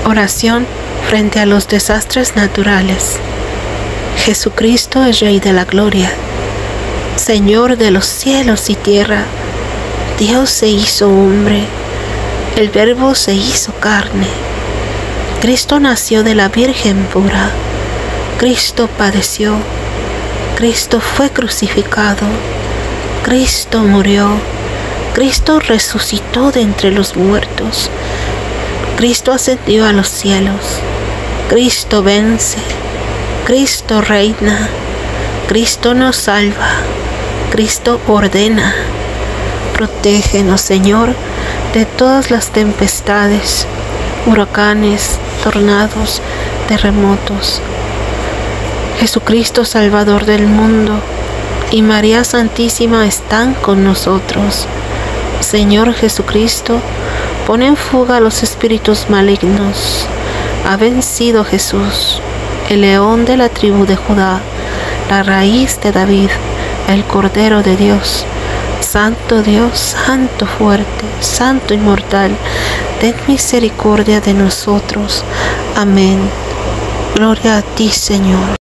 Oración frente a los desastres naturales. Jesucristo es Rey de la Gloria, Señor de los cielos y tierra. Dios se hizo hombre, el Verbo se hizo carne. Cristo nació de la Virgen pura. Cristo padeció. Cristo fue crucificado. Cristo murió. Cristo resucitó de entre los muertos. Cristo ascendió a los cielos. Cristo vence. Cristo reina. Cristo nos salva. Cristo ordena. Protégenos, Señor, de todas las tempestades, huracanes, tornados, terremotos. Jesucristo, Salvador del mundo, y María Santísima están con nosotros. Señor Jesucristo, pon en fuga a los espíritus malignos. Ha vencido Jesús, el león de la tribu de Judá, la raíz de David, el Cordero de Dios. Santo Dios, Santo fuerte, Santo inmortal, ten misericordia de nosotros. Amén. Gloria a ti, Señor.